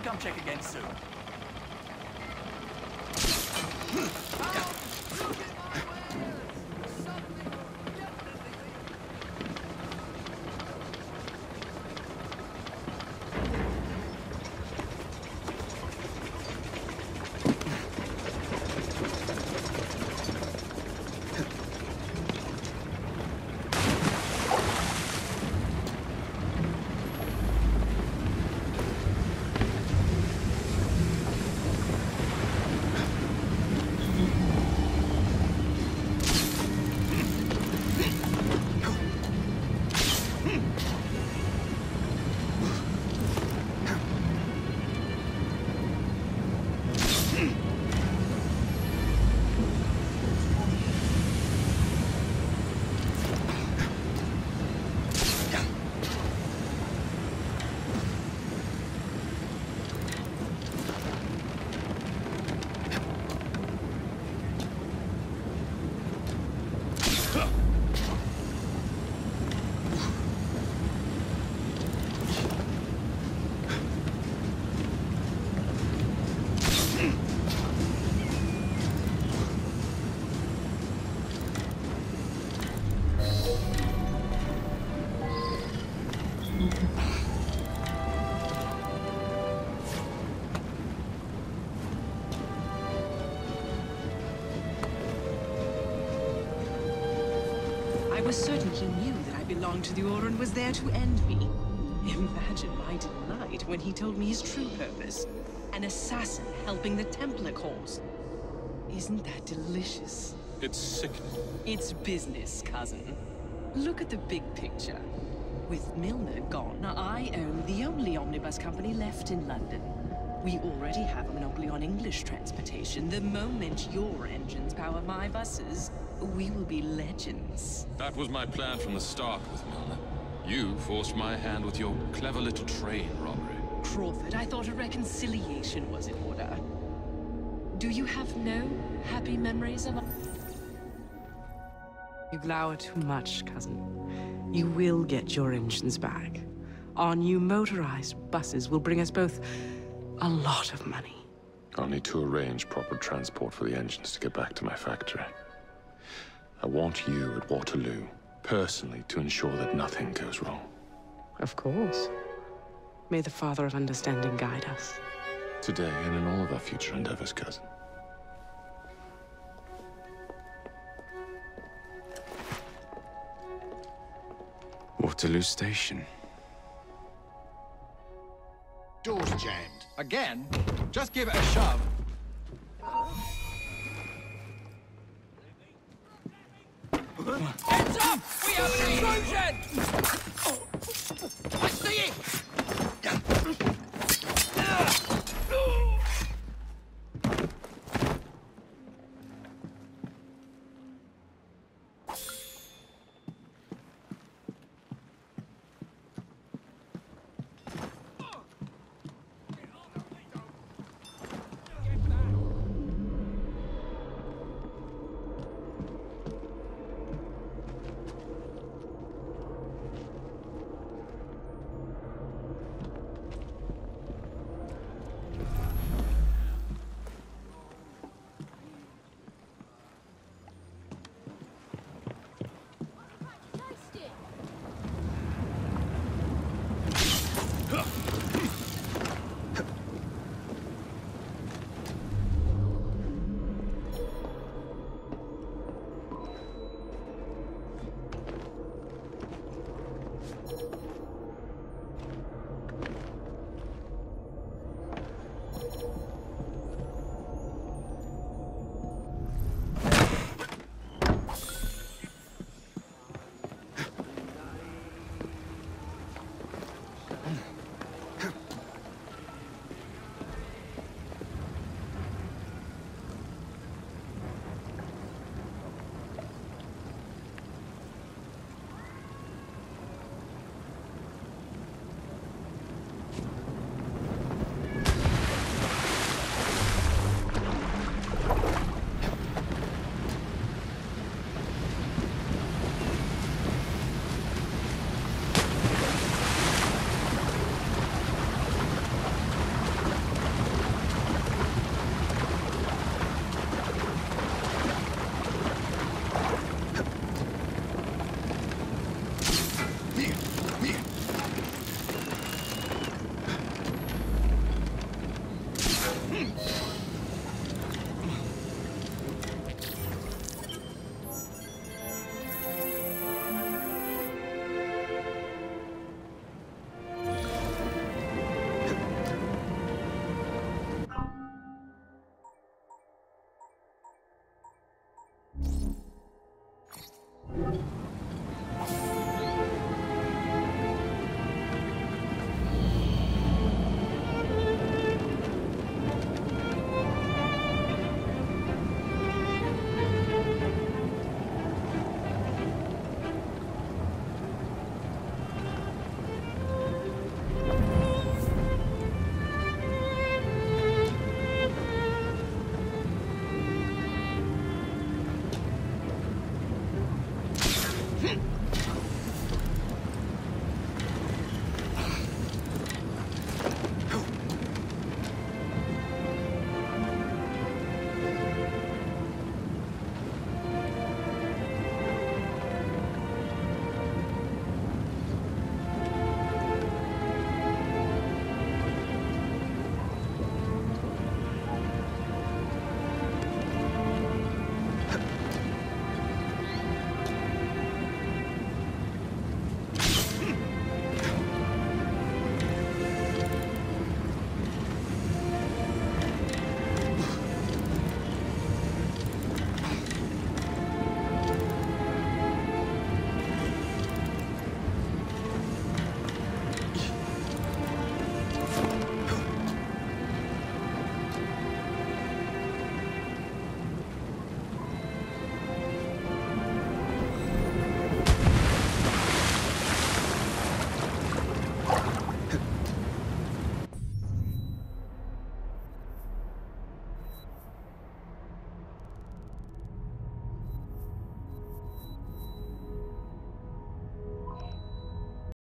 can come check again soon. I was certain he knew that I belonged to the Order and was there to end me. Imagine my delight when he told me his true purpose. An assassin helping the Templar cause. Isn't that delicious? It's sickening. It's business, cousin. Look at the big picture. With Milner gone, I own the only omnibus company left in London. We already have a monopoly on English transportation. The moment your engines power my buses, we will be legends. That was my plan from the start with Milner. You forced my hand with your clever little train robbery. Crawford, I thought a reconciliation was in order. Do you have no happy memories of... You glower too much, cousin. You will get your engines back. Our new motorized buses will bring us both a lot of money. I'll need to arrange proper transport for the engines to get back to my factory. I want you at Waterloo, personally, to ensure that nothing goes wrong. Of course. May the Father of Understanding guide us. Today and in all of our future endeavors, cousin. Waterloo Station. Door's jammed. Again? Just give it a shove. Heads up! We have an intrusion! I see it! Hmm.